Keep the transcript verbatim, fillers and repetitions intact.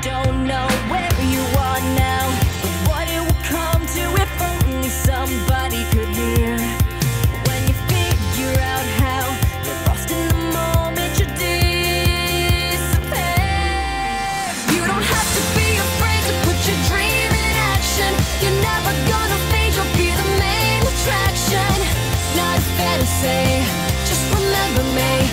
don't know where you are now, but what it will come to if only somebody could hear. When you figure out how you're lost in the moment, you disappear. You don't have to be afraid to put your dream in action. You're never gonna fade, you'll be the main attraction. Not fair to say, just remember me.